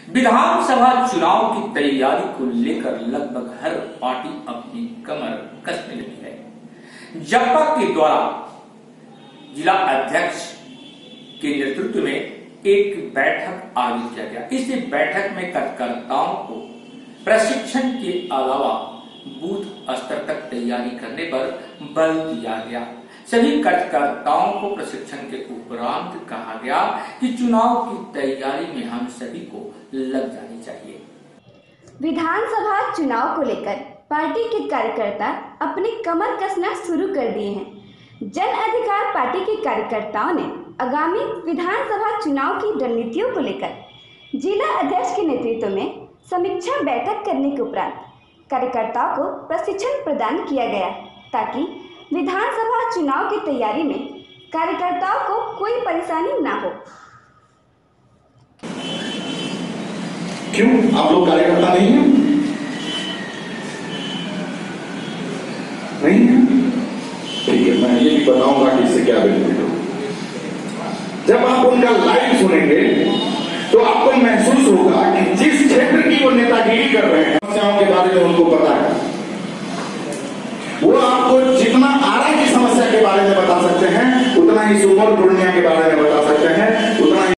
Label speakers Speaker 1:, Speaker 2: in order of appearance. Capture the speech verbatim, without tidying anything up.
Speaker 1: विधानसभा चुनाव की तैयारी को लेकर लगभग हर पार्टी अपनी कमर कसने लगी है। जपा के द्वारा जिला अध्यक्ष के नेतृत्व में एक बैठक आयोजित किया गया। इस बैठक में कार्यकर्ताओं को प्रशिक्षण के अलावा बूथ स्तर तक तैयारी करने पर बल दिया गया। सभी कार्यकर्ताओं को प्रशिक्षण के उपरांत कहा गया कि चुनाव की तैयारी में हम सभी को लग जानी चाहिए।
Speaker 2: विधानसभा चुनाव को लेकर पार्टी के कार्यकर्ता अपनी कमर कसना शुरू कर दिए हैं। जन अधिकार पार्टी के कार्यकर्ताओं ने आगामी विधानसभा चुनाव की रणनीतियों को लेकर जिला अध्यक्ष के नेतृत्व में समीक्षा बैठक करने के उपरांत कार्यकर्ताओं को प्रशिक्षण प्रदान किया गया ताकि विधानसभा चुनाव की तैयारी में कार्यकर्ताओं को कोई परेशानी ना हो।
Speaker 3: क्यों आप लोग कार्यकर्ता नहीं हैं? नहीं है? ठीक है, मैं ये भी बताऊंगा कि इससे क्या बेनिफिट हो। जब आप उनका लाइव सुनेंगे तो आपको महसूस होगा कि जिस क्षेत्र की वो नेतागिरी कर रहे हैं, समस्याओं के बारे में उनको पता है। वो आपको जितना आरा की समस्या के बारे में बता सकते हैं, उतना ही सुपर पूर्णिया के बारे में बता